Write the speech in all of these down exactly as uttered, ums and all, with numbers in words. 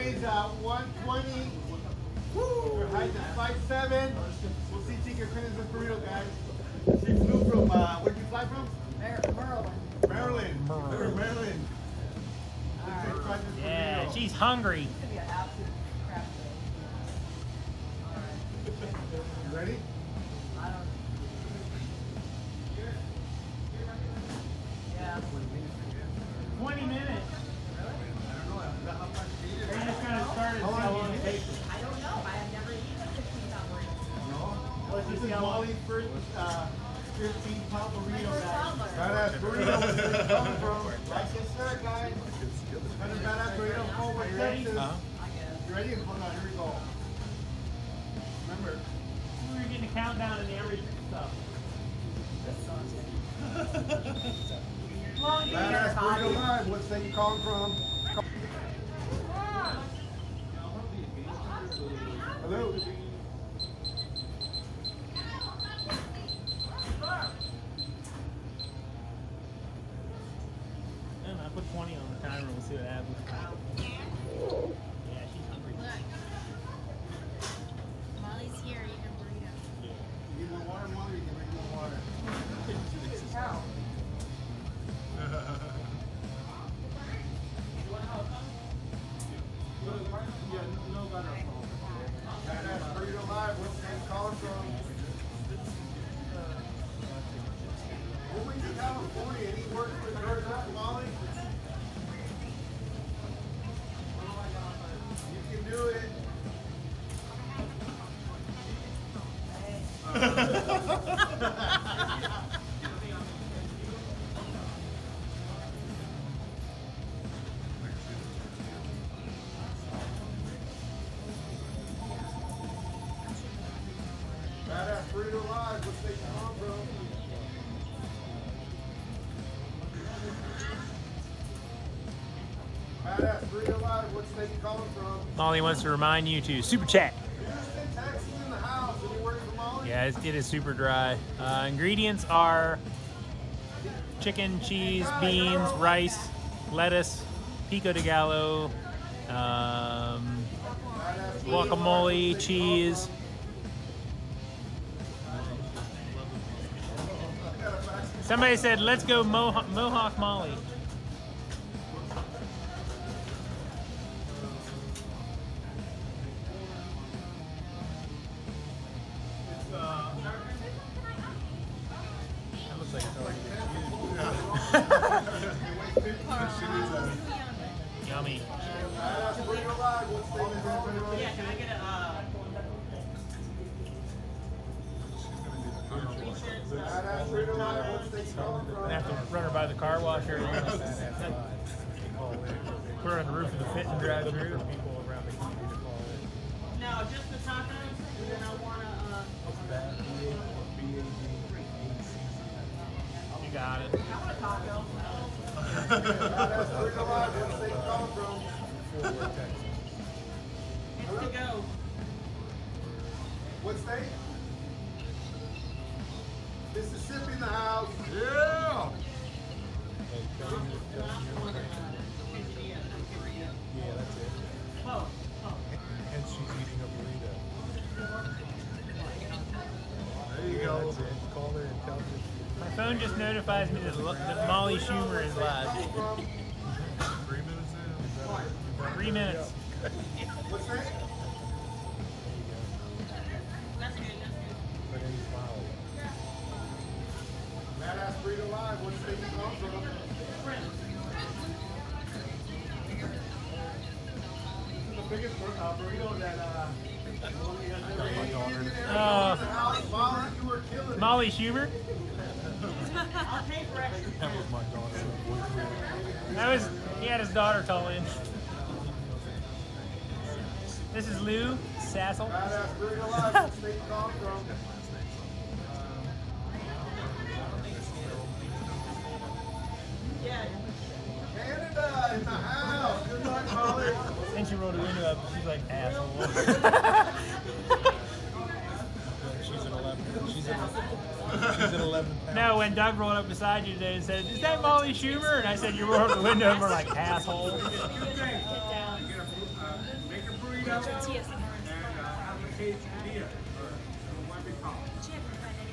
weighs uh, one twenty. Her height is five seven. We'll see if she can finish this burrito, guys. She flew from, uh, where did you fly from? Maryland. Maryland. Maryland. Maryland. Right. Yeah, she's hungry. It's gonna be an absolute crap show. You ready? I don't. Yeah. twenty minutes. They're just going to start it. How long it takes. I don't know. I have never eaten a fifteen pound burrito. No. Let's This just is go. Molly's first uh, fifteen pound burrito, First guys. toddler. Badass burrito. Where's it coming from? Like this, sir, guys. Another badass burrito, Forward, Are you ready? Texas. Uh-huh. You ready? Hold on, here we go. Remember. We were getting a countdown and every stuff. Well, you Badass burrito live. What state you calling from? Hello. I put twenty on the timer. We'll see what happens. Yeah, she's hungry. Molly's here eating a burrito. You need more water, Molly? You can bring more water. Cow. Badass burrito live. What state you calling from? Moving to California. Any work with her, Molly? You can do it. Badass burrito live. What state you calling from? Badass burrito live. What state you calling from? Molly wants to remind you to super chat. Houston, Texas in the house. Any work for Molly? Yeah, it's, it is super dry. Uh, ingredients are chicken, cheese, beans, rice, lettuce, pico de gallo, um, guacamole, cheese. Somebody said, let's go Mohawk, Mohawk Molly. That looks like it's already Yummy. Badass burrito live. What state you calling from? Yeah, can I get a, uh, Badass burrito live. What state you calling from? I have to run her by the car washer. Put her on the roof of the fit and drive through. no, just the tacos, and then I want to, uh, You got it. I want a taco. Badass burrito live. What state you calling from? It's to go. What state? Mississippi in the house. Yeah. Yeah, that's it. Oh, oh. And she's eating a burrito. There you Yeah, go. that's it. Call her and tell her. My phone just notifies me that, that Molly Schumer is live. Three minutes in. Is that it? Three minutes. What's that? That's good, that's good. But any smile. Badass burrito live. What state you come from? This is the biggest bur- uh, burrito that uh, Molly has ever eaten. Uh, Molly, you were killing it. Molly Schumer? I'll pay for extra. That was my daughter. That was, he had his daughter call in. This is Lou Sassel. Badass burrito live. What state you come from? Yeah. Canada in the house. Good luck, Molly. Then she rolled her window up. She's like, asshole. She's an eleven. She's an She's an eleven pound. No, when Doug rolled up beside you today and said, is that Molly Schumer? And I said, you rolled the window and we're like, asshole. Sit down. Tortillas and orange. She hadn't had any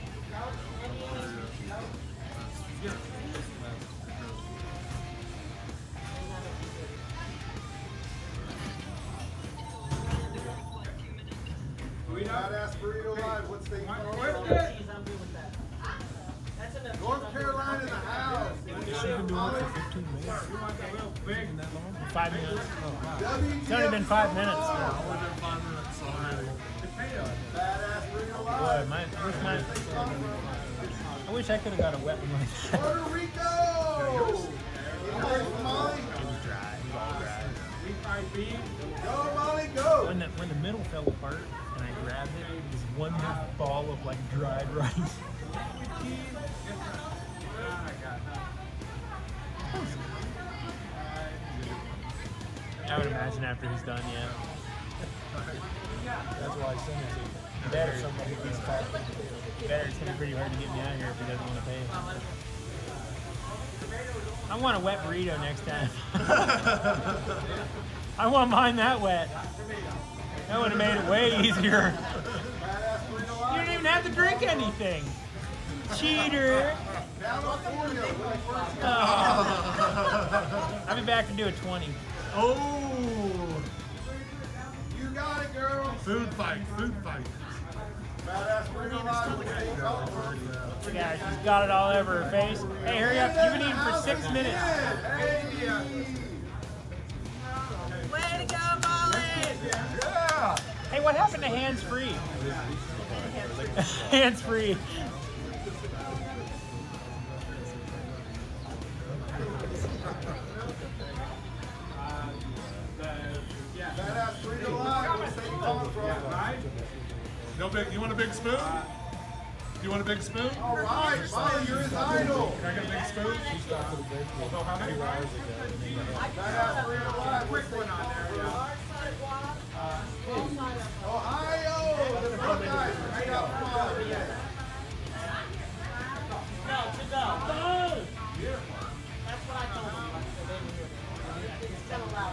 Azz Burrito live. What's the Cheese, I'm good with that. That's enough. North Carolina in the house. She's been doing it for fifteen minutes. Been that long? Five minutes. Oh, wow. It's only been five minutes. Badass Burrito Boy, live. my, I wish my, I wish I could have got a wet one like that. Puerto Rico. Molly, Molly. It was dry. It was all dry. Go, Molly, go. When the, when the middle fell apart and I grabbed it, it was one big ball of like dried rice. I would imagine after he's done, yeah. That's why I sent it to you. Better. Somebody gets talking. Better, it's gonna be pretty hard to get me out of here if he doesn't want to pay. I want a wet burrito next time. I want mine that wet. That would have made it way easier. You didn't even have to drink anything. Cheater. Oh. I'll be back to do a twenty. Oh! You got it, girl. Food fight, food fight. Badass Burrito live. Yeah, she's got it all over her face. Hey, hurry up. You've been eating for six minutes. Hey. Way to go, Molly! Yeah. Hey, what happened to hands free? Hands free. Badass Burrito live. What's the call from? No big. You want a big spoon? You want a big spoon? All right, Molly, you're his idol. Can I get a big spoon? Although how many hours ago? Badass Burrito live. Quick one on there. Ohio, the Buckeyes. Right out from Molly. No, to go. That's what I told them. It's still allowed.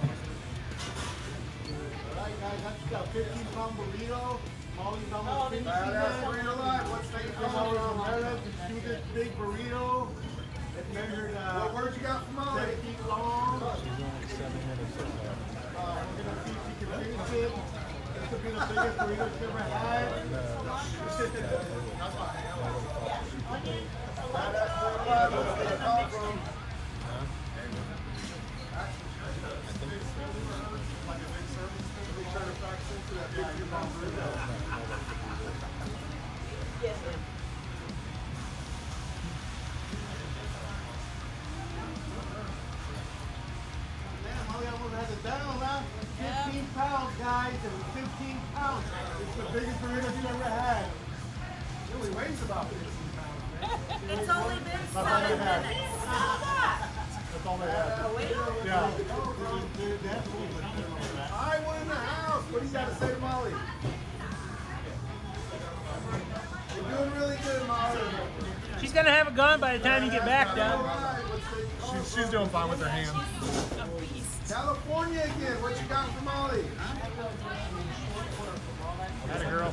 All right, guys, that's a fifteen pound burrito. Molly's Oh, almost did you finished. see Badass that? Burrito live. What's the from America to do this big burrito? It measured, uh, what word you got from Molly? Seven feet long. Uh, She's only seven minutes so far. we're gonna see if she can finish it. This will be the biggest burrito she's ever had. Badass Burrito live. What's the call from? Yes, sir. Man, Molly almost has it down, huh? fifteen pounds, guys. It was fifteen pounds. It's the biggest burrito she's ever had. It only weighs about fifteen pounds, man. It's only been That's all seven they have. minutes. That's all they have. Yeah. I won in the house. What do you got to say to Molly? You're doing really good, Molly. She's gonna have it gone by the time you get back, Doug. All right, what's the- She's, she's doing fine with her hand. California again. What you got for Molly? Got a girl.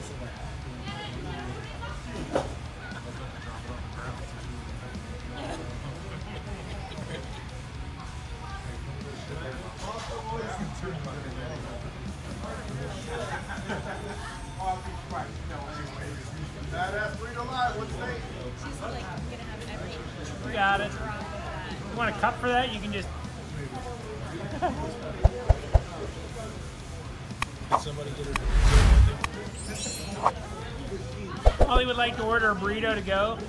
Badass Burrito live. What's the name? She's like gonna have it every You got it. You want a cup for that? You can just. Somebody get her. Molly would like to order a burrito to go.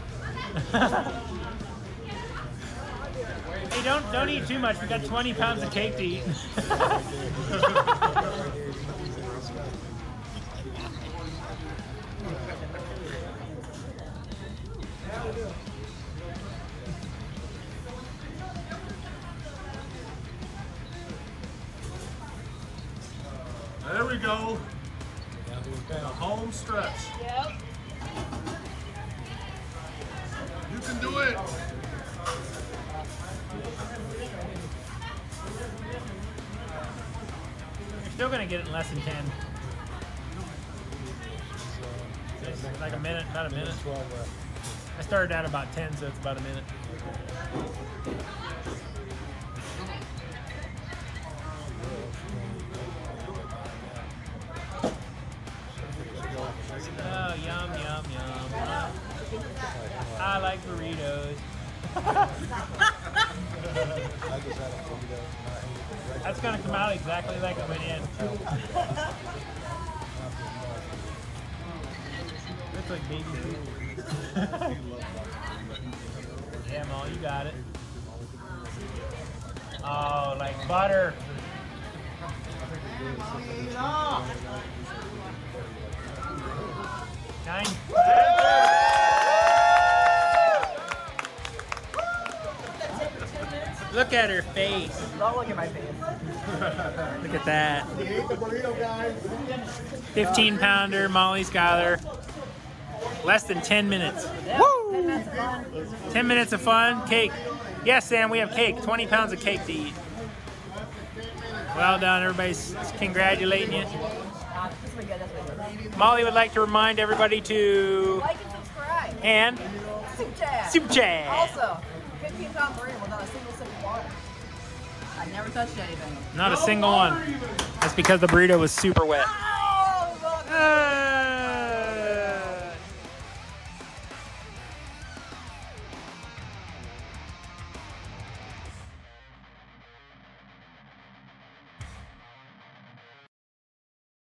Hey, don't don't eat too much. We got twenty pounds of cake to eat. There we go. The home stretch. Yep. You can do it. still gonna get it in less than ten. It's like a minute, about a minute. twelve left. I started at about ten, so it's about a minute. Oh, yum, yum, yum. I like burritos. I just had a burrito. That's gonna come out exactly like it went in. Looks like baby food. Yeah, Mo, you got it. Oh, like butter. Nine. Look at her face. Don't look at my face. Look at that. You ate the burrito, guys. fifteen pounder, Molly Schuyler. Less than ten minutes. Ten minutes of fun. ten minutes of fun. Cake. Yes, Sam, we have cake. twenty pounds of cake to eat. Well done. Everybody's congratulating you. Uh, this will be good. This will be good. Molly would like to remind everybody to Like and subscribe. and Super chat. super chat. Also, fifteen pound burrito without a single sip of water. I never touched anything. Not a single one. That's because the burrito was super wet. Oh, look. Uh,